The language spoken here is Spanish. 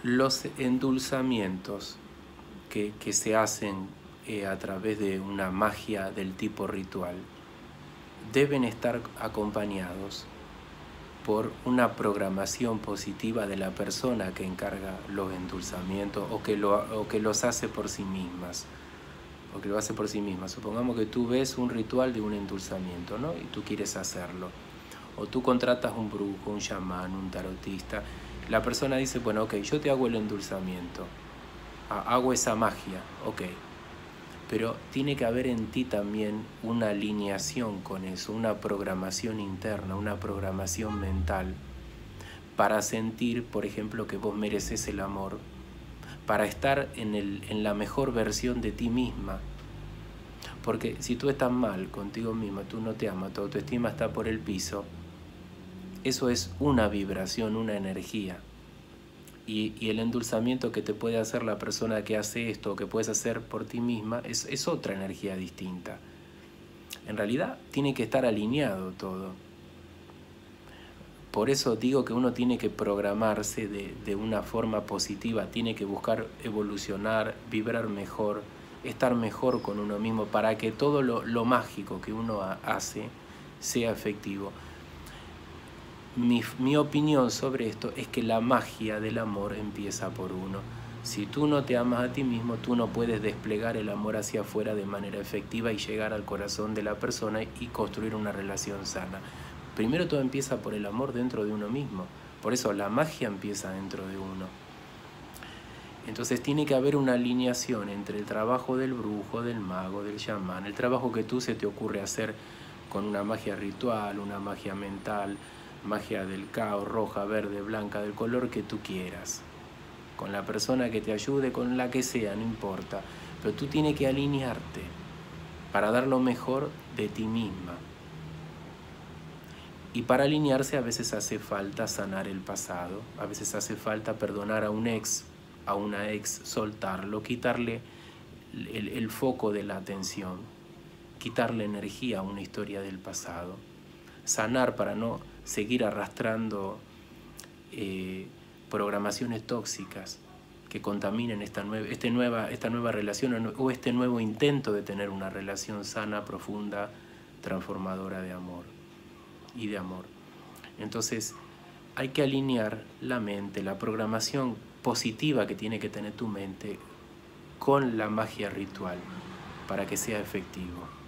Los endulzamientos que se hacen a través de una magia del tipo ritual deben estar acompañados por una programación positiva de la persona que encarga los endulzamientos o que los hace por sí mismas. O que lo hace por sí misma. Supongamos que tú ves un ritual de un endulzamiento, ¿no? Y tú quieres hacerlo. O tú contratas un brujo, un chamán, un tarotista. La persona dice, bueno, ok, yo te hago el endulzamiento. Hago esa magia, ok. Pero tiene que haber en ti también una alineación con eso, una programación interna, una programación mental, para sentir, por ejemplo, que vos mereces el amor, para estar en la mejor versión de ti misma. Porque si tú estás mal contigo misma, tú no te amas, tu autoestima está por el piso, eso es una vibración, una energía. Y el endulzamiento que te puede hacer la persona que hace esto, o que puedes hacer por ti misma, es otra energía distinta. En realidad tiene que estar alineado todo. Por eso digo que uno tiene que programarse de una forma positiva, tiene que buscar evolucionar, vibrar mejor, estar mejor con uno mismo para que todo lo mágico que uno hace sea efectivo. Mi opinión sobre esto es que la magia del amor empieza por uno. Si tú no te amas a ti mismo, tú no puedes desplegar el amor hacia afuera de manera efectiva y llegar al corazón de la persona y construir una relación sana. Primero todo empieza por el amor dentro de uno mismo. Por eso la magia empieza dentro de uno. Entonces tiene que haber una alineación entre el trabajo del brujo, del mago, del chamán, el trabajo que tú se te ocurre hacer con una magia ritual, una magia mental, magia del caos, roja, verde, blanca, del color que tú quieras, con la persona que te ayude, con la que sea, no importa, pero tú tienes que alinearte para dar lo mejor de ti misma. Y para alinearse a veces hace falta sanar el pasado, a veces hace falta perdonar a un ex, a una ex, soltarlo, quitarle el foco de la atención, quitarle energía a una historia del pasado, sanar para no seguir arrastrando programaciones tóxicas que contaminen esta nueva relación o este nuevo intento de tener una relación sana, profunda, transformadora de amor y de amor. Entonces hay que alinear la mente, la programación positiva que tiene que tener tu mente con la magia ritual para que sea efectivo.